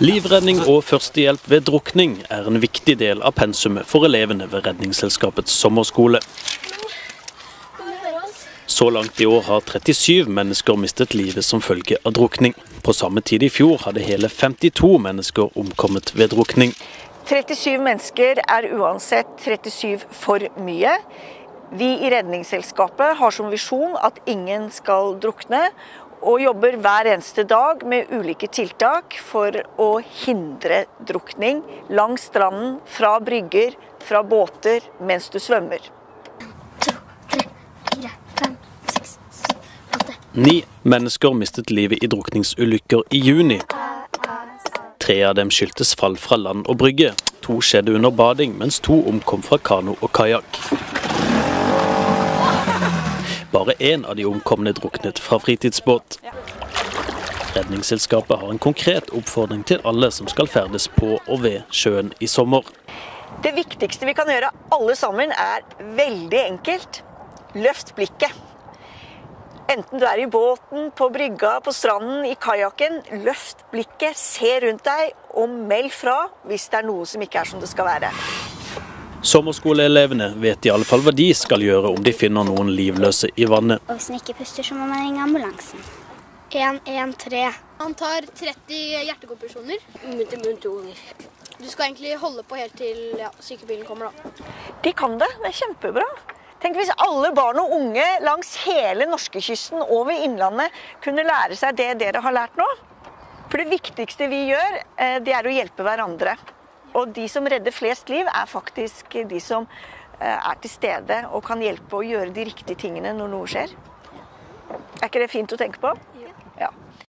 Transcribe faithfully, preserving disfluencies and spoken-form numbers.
Livredning og førstehjelp ved drukning er en viktig del av pensumet for elevene ved Redningsselskapets sommerskole. Så langt i år har trettisju mennesker mistet livet som følge av drukning. På samme tid i fjor hadde hele femtito mennesker omkommet ved drukning. trettisju mennesker er uansett trettisju for mye. Vi i Redningsselskapet har som visjon at ingen skal drukne, og jobber hver eneste dag med ulike tiltak for å hindre drukning langs stranden, fra brygger, fra båter, mens du svømmer. to, tre, fire, fem, seks, syv, åtte. Ni mennesker mistet livet i drukningsulykker i juni. Tre av dem skyldtes fall fra land og brygge. To skjedde under bading, mens to omkom fra kano og kajak. Bare en av de omkomne druknet fra fritidsbåt. Redningsselskapet har en konkret oppfordring til alle som skal ferdes på og ved sjøen i sommer. Det viktigste vi kan gjøre alle sammen er veldig enkelt. Løft blikket. Enten du er i båten, på brygga, på stranden, i kajakken, løft blikket, se rundt deg og meld fra hvis det er noe som ikke er som det skal være. Sommerskoleelevene vet i alle fall hva de skal gjøre om de finner noen livløse i vannet. Og hvis den ikke puster, så må man ringe ambulansen. en en tre. Han tar tretti hjertekompresjoner. Munn til munn to ganger. Du skal egentlig holde på helt til ja, sykebilen kommer da. De kan det, det er kjempebra. Tenk hvis alle barn og unge langs hele norskekysten og ved innlandet kunne lære seg det dere har lært nå. For det viktigste vi gjør, det er å hjelpe hverandre. Og de som redder flest liv er faktisk de som er til stede og kan hjelpe å gjøre de riktige tingene når noe skjer. Er ikke det fint å tenke på? Ja. Ja.